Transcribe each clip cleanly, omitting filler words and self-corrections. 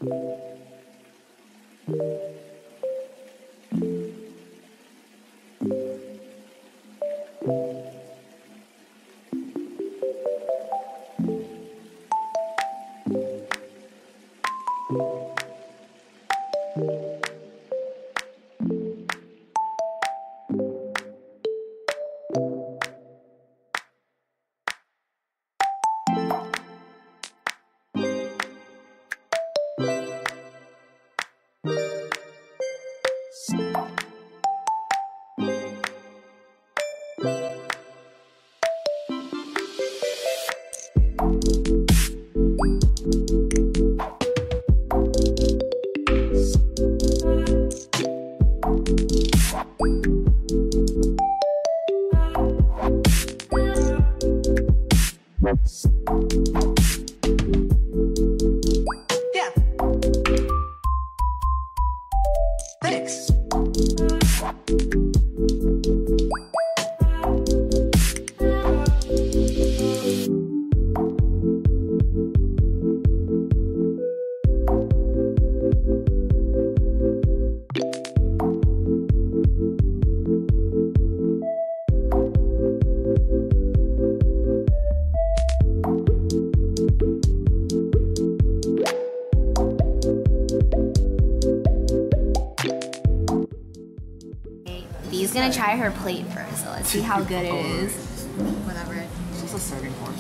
He's gonna try her plate first, so let's see how good it is. Whatever. It's just a serving fork.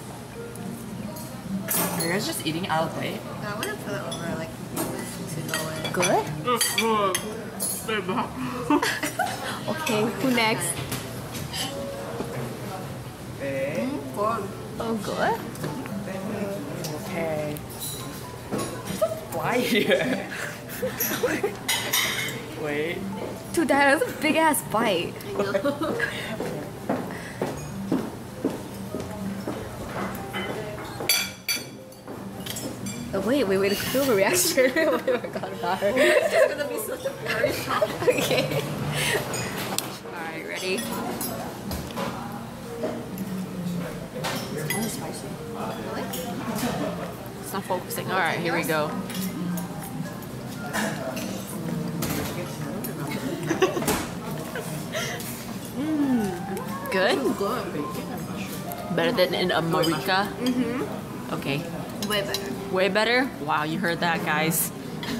Are you guys just eating out of the plate? No, I wouldn't put it over like to go in. Good? Okay, who next? Oh, good? Okay. Why here? Wait. Dude, that was a big ass bite. I know. Oh, wait, the Cthulhu reaction. I forgot about her. It's just gonna be such a blurry shot. Okay. Alright, ready? It's kind of spicy. Really? It's not focusing. Alright, here we go. Good? Good. Better than in America? Mm-hmm. Okay. Way better. Way better? Wow, you heard that, guys.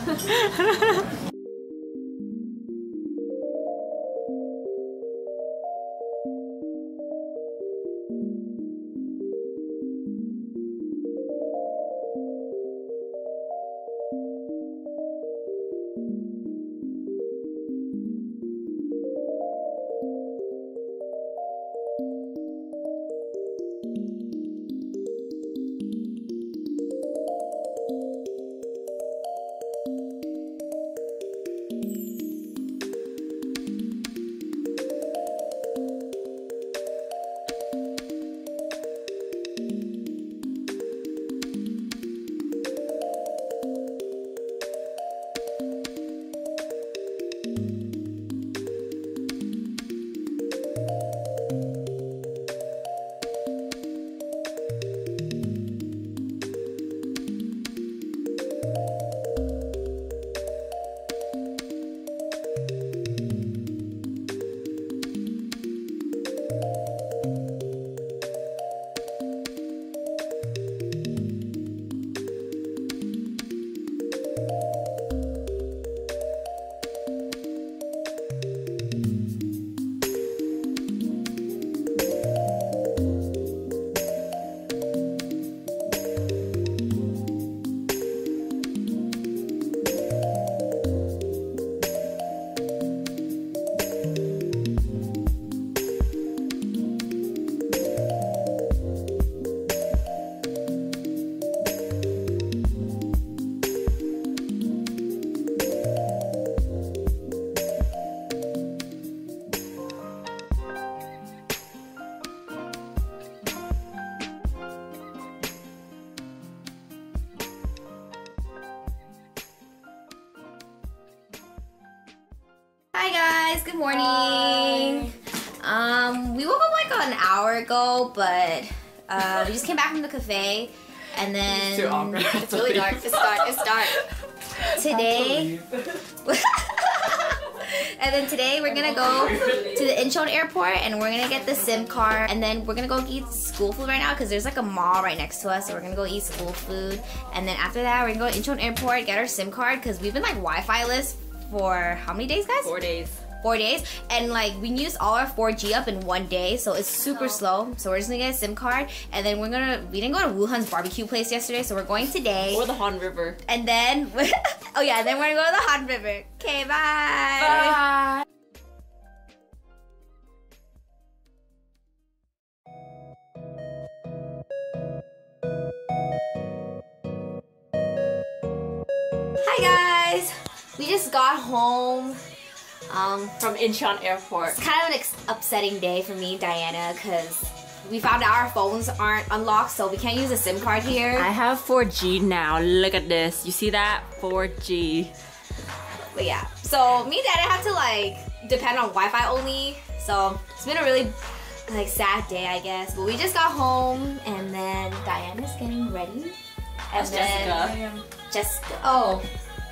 Hi guys, good morning. We woke up like an hour ago, but we just came back from the cafe And then Too awkward. it's really dark. It's dark. It's dark. Today. And then today we're gonna go to the Incheon airport and we're gonna get the SIM card, and then we're gonna go eat school food right now because there's like a mall right next to us, so we're gonna go eat school food. And then after that we're gonna go to Incheon airport, get our SIM card because we've been like Wi-Fi-less for how many days, guys? 4 days. 4 days, and like we used all our 4G up in 1 day, so it's super slow. So we're just gonna get a SIM card, and then we didn't go to Wuhan's barbecue place yesterday, so we're going today. Or the Han River. And then oh yeah, then we're gonna go to the Han River. Okay, bye. Bye. Hi guys, we just got home. From Incheon Airport. It's kind of an upsetting day for me and Diana because we found out our phones aren't unlocked, so we can't use a SIM card here. I have 4G now. Look at this. You see that? 4G. But yeah, so me and Diana have to like depend on Wi-Fi only. So it's been a really like sad day, I guess. But we just got home, and then Diana's getting ready. And That's then Jessica. Oh.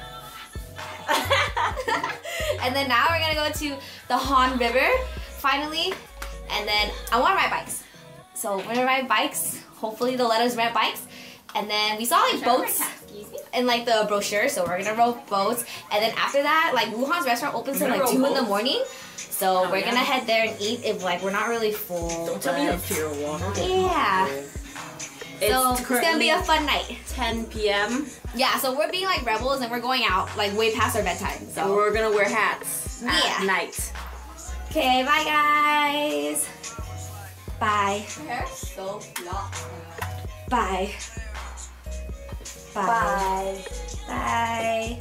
And then now we're gonna go to the Han River finally, and then I want to ride bikes. So we're gonna ride bikes. Hopefully they'll let us rent bikes. And then we saw like boats in like the brochure, so we're gonna row boats. And then after that, like Wuhan's restaurant opens at like 2 in the morning, so we're gonna head there and eat if like we're not really full. Don't tell me you have pure water. Yeah. So it's gonna be a fun night. 10 p.m. Yeah, so we're being like rebels and we're going out like way past our bedtime. And So we're gonna wear hats at night. Okay, bye guys. Bye. Hair so long. Bye. Bye. Bye.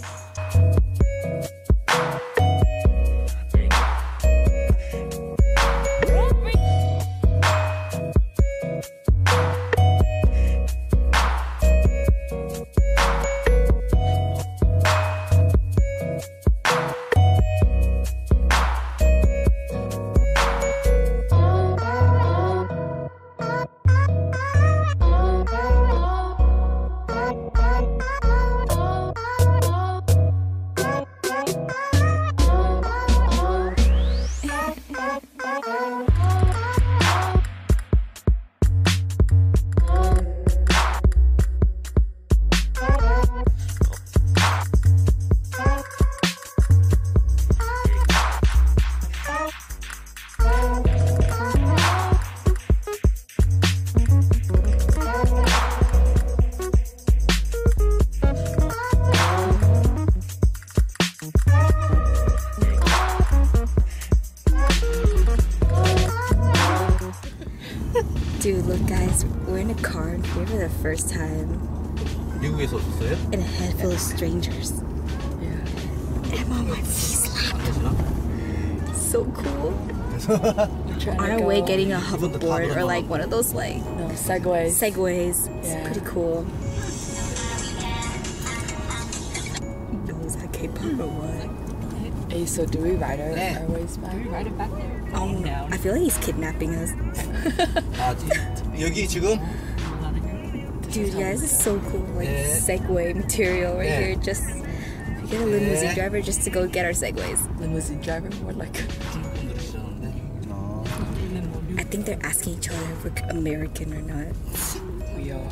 Dude, look guys, we're in a car here for the first time 미국에서 오셨어요? in a head full of strangers. And on my face so cool. On our way getting a hoverboard or like one of those like Segways. segways. Yeah. It's pretty cool. Yo, is that K-pop or what? Hey, so do we ride our Yeah. ways back? Ride it back there? Oh no, I feel like he's kidnapping us. 아, 여기 지금 Dude, yeah, this is so cool. Like Yeah. Segway material right Yeah. here. Just we get a limousine Yeah. driver just to go get our segways. Limousine driver? More like I think they're asking each other if we're American or not. we are.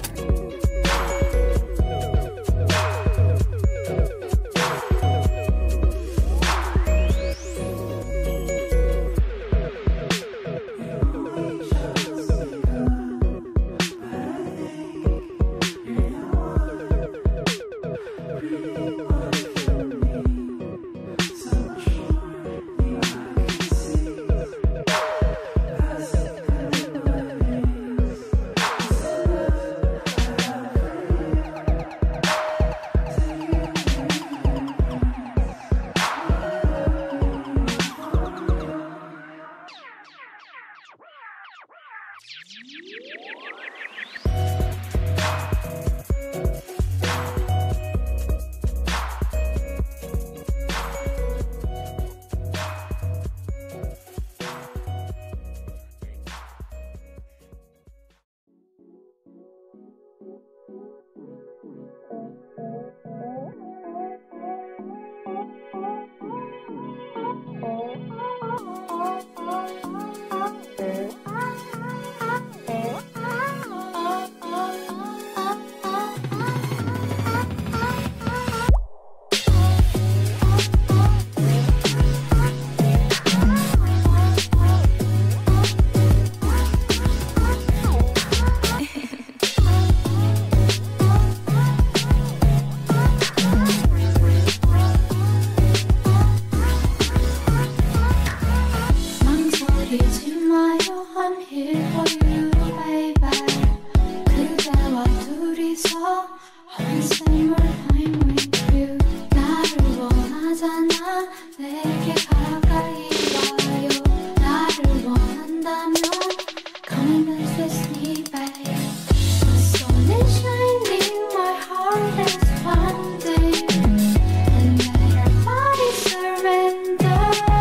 어디서 한샘을 I'm with you 나를 원하잖아 내게 가까이 와요 나를 원한다면 Come and dance with me babe The sun is shining my heart is pounding And let our bodies surrender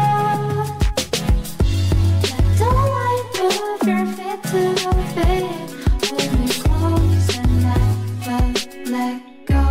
Let the light move your feet to the beat Hold me close and never let go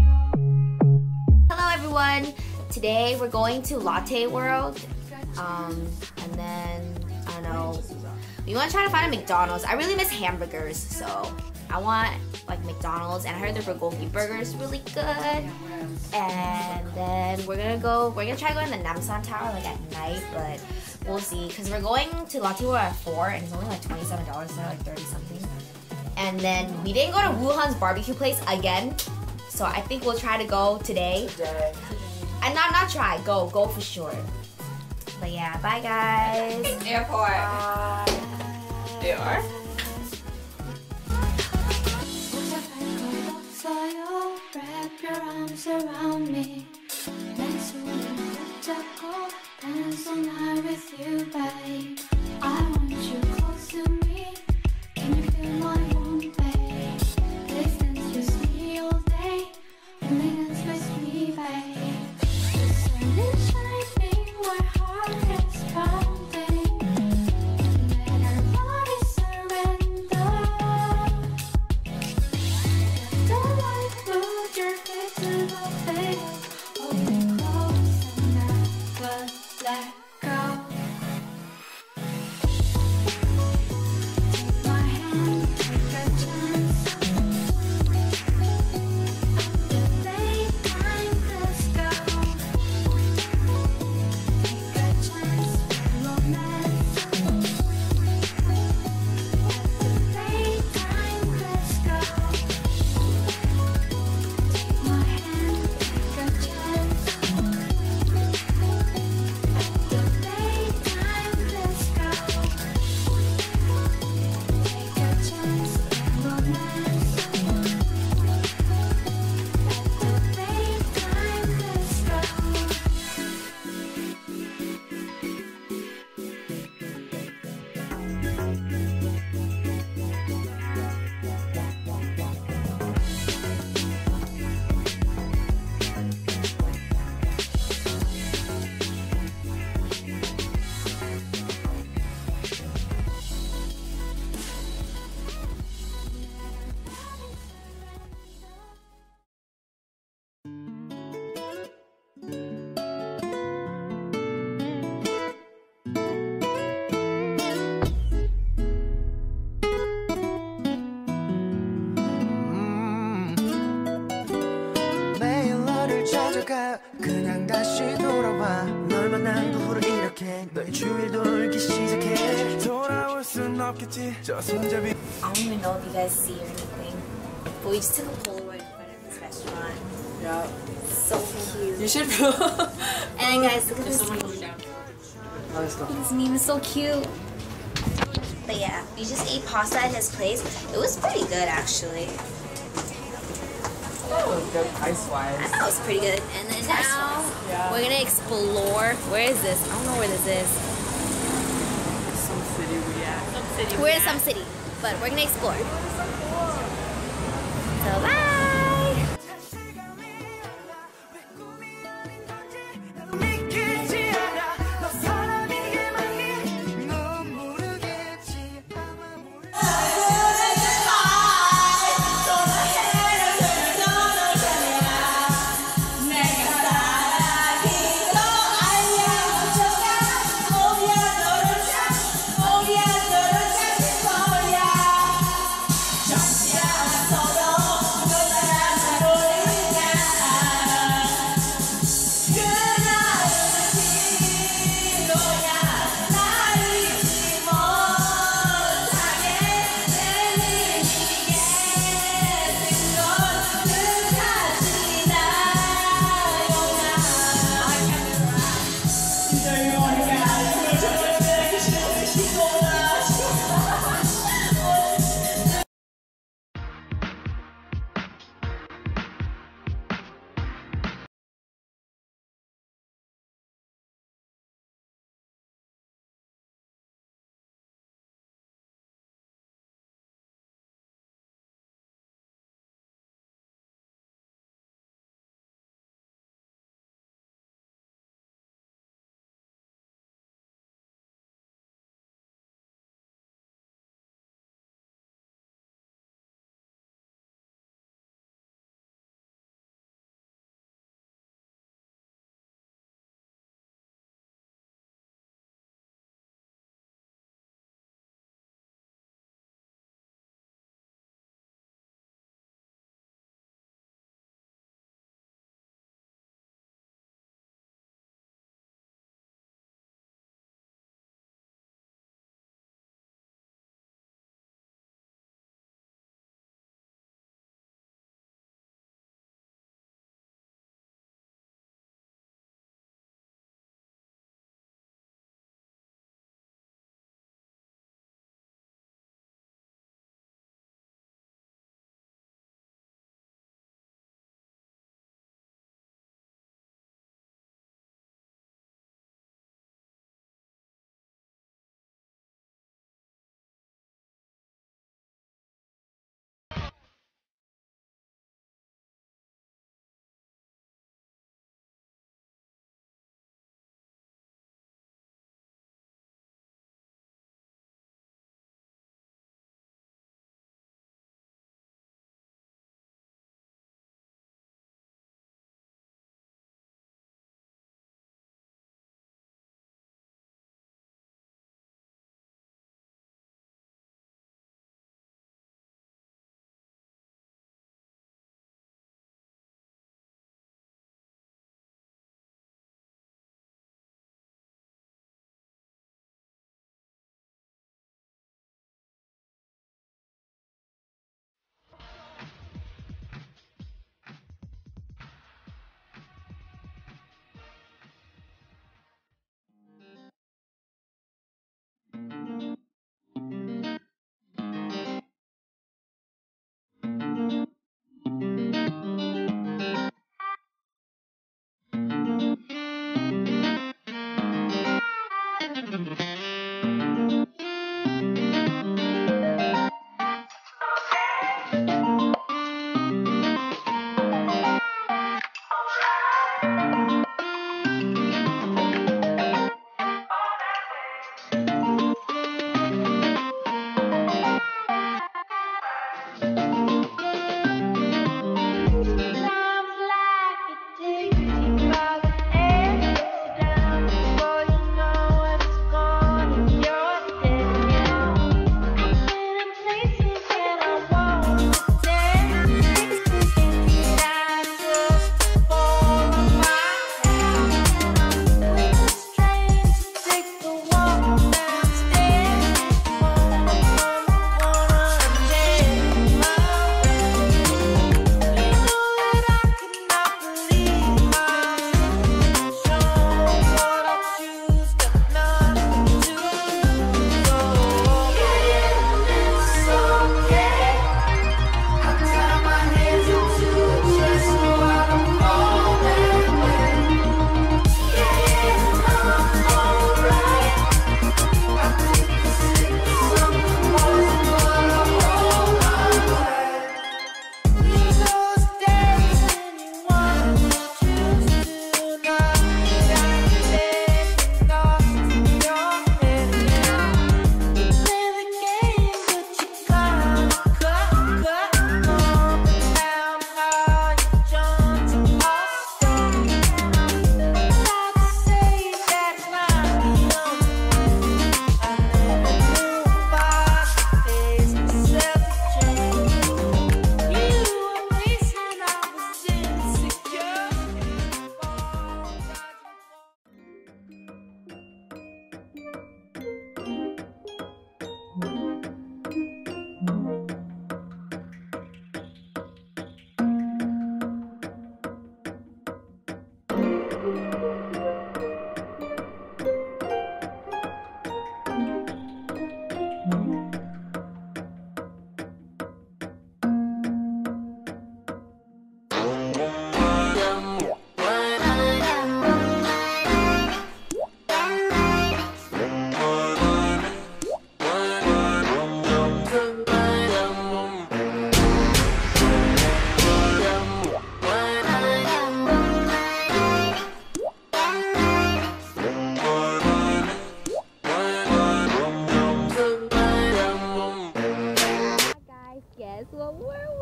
Hello everyone! Today we're going to Latte World. And then, I don't know, we want to try to find a McDonald's. I really miss hamburgers, so I want like McDonald's, and I heard the bulgogi burger is really good. And then we're gonna try to go in the Namsan Tower like at night, but we'll see, because we're going to Latte World at 4 and it's only like $27 instead of like 30 something. And then we didn't go to Wuhan's barbecue place again, so I think we'll try to go today. And not try, go for sure. But yeah, bye guys. Airport. They are? Wrap your arms around me. 내 손을 붙잡고 dance all night with you, babe. I want you close to me. Can you feel my warmth, babe? Please dance with me all day. Only dance with me, babe. The sun is shining, my heart is pounding. Let our bodies surrender. Let the light move your feet to the beat. Hold me close and never let go. Take my hand, take a chance. At the daytime, let's go. Take a chance, romance. At the daytime, let's go. Take my hand, take a chance. At the daytime, let's go. Take a chance, romance. At the daytime, let's go. 매일 너를 찾아가 그냥 다시 돌아와 널 만난 그 후로 이렇게 너의 주위를 돌기 시작해 돌아올 순 없겠지 저 손잡이 I don't even know if you guys see or anything, but we just took a Polaroid in front of this restaurant. Yeah. So cute. You should And guys, look at this meme. This meme is so cute. But yeah, we just ate pasta at his place. It was pretty good actually. good price-wise. I thought it was pretty good. And then now we're gonna explore. Where is this? I don't know where this is. Some city we at. Some city We're in some city, but we're gonna explore. So bye. 믿기지 않아 너 사람이게만이 넌 모르겠지 아마 모르겠지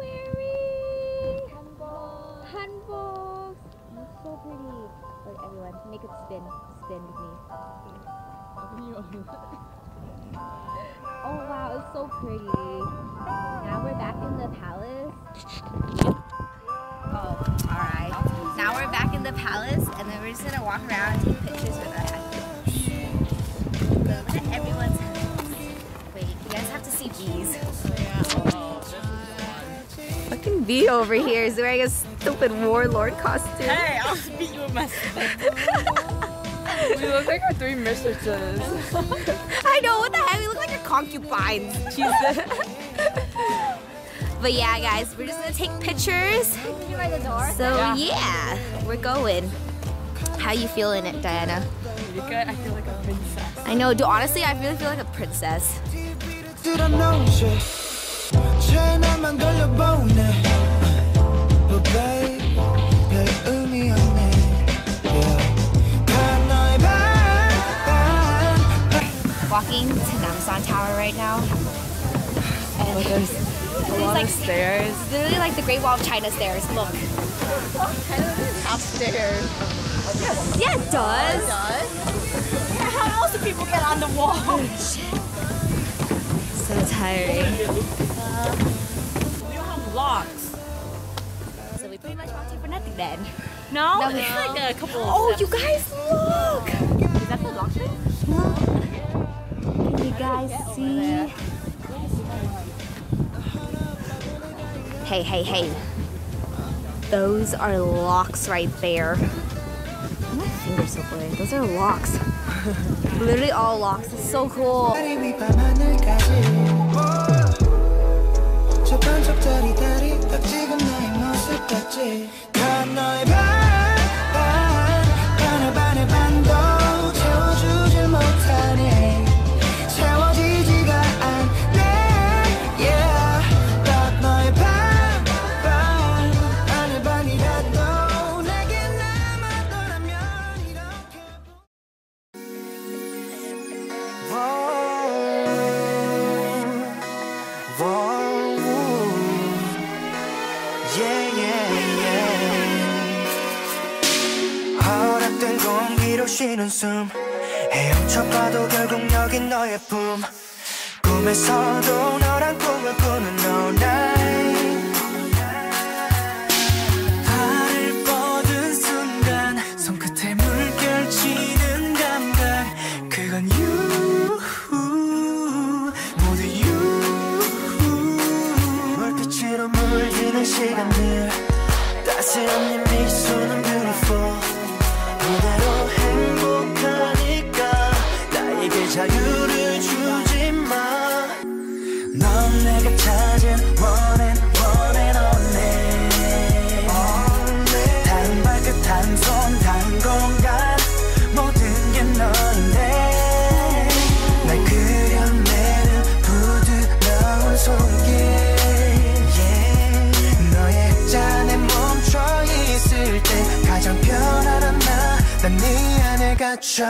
Hanbok. It's so pretty. Look, everyone, make it spin with me. Oh wow, it's so pretty. Now we're back in the palace. Oh, alright. Now we're back in the palace and then we're just gonna walk around and take pictures with our headphones. Look at everyone's headphones. Wait, you guys have to see these. Fucking B over here is wearing a stupid warlord costume. Hey, I'll beat you with my We look like our three mistresses. I know, what the heck? We look like our concubines. Jesus. But yeah, guys, we're just gonna take pictures. So yeah, we're going. How you feeling it, Diana? Pretty good. I feel like a princess. I know, dude, honestly, I really feel like a princess. Walking to Namsan Tower right now. And There's a lot of stairs. It's literally like the Great Wall of China stairs. Look. Upstairs. Yeah, it does. How else do people get on the wall? So tiring. We don't have locks. So we pretty much walked here for nothing then. No? No. It's like a couple of Oh, steps. you guys, look! Is that the lock thing? Can you guys see? Hey, hey, hey. Those are locks right there. My finger's so blurry. Those are locks. Literally all locks. It's so cool. 쉬는 숨 헤엄쳐봐도 결국 여긴 너의 품 꿈에서도 너란 꿈을 꾸는 no night 발을 뻗은 순간 손끝에 물결치는 감각 그건 you 모두 you 물빛으로 물드는 시간들 따스한 네 미소는 beautiful 그대로 행복하니까 나에게 자유를 주지 마. 넌 내가 찾은 one and only. 단 발끝 단 손 단 공간 모든 게 너인데 날 그려내는 부드러운 손길 너의 잔에 멈춰 있을 때 가장 편안한 난 네 안에 갇혀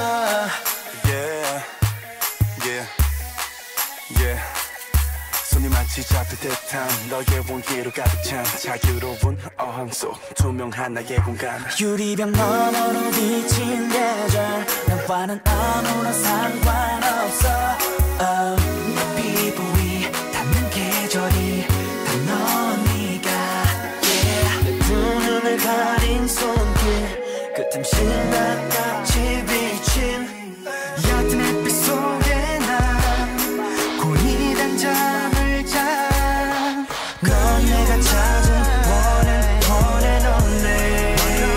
손이 마치 잡힐 듯한 너의 온기로 가득 찬 자유로운 어항 속 투명한 나의 공간 유리병 너머로 비친 계절 나와는 아무런 상관없어 내 피부 위 닿는 계절이 다 넌 네가 내 두 눈을 가린 손길 끝없이 나같이 비친 얕은 햇빛 속에 난 고이 단잠을 자 넌 내가 찾은 one and only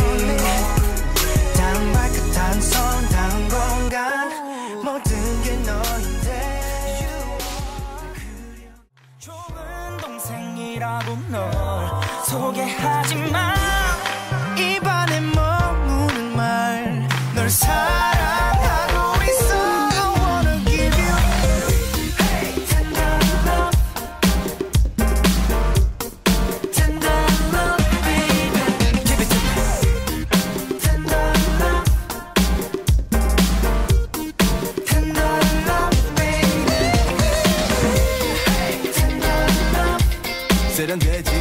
단 발끝 단 손 단 공간 모든 게 너인데 좋은 동생이라고 널 소개하지마 입안에 머무는 말 널 사랑하고 있어 I wanna give you tender love tender love baby give it to me tender love tender love baby tender love 세련되지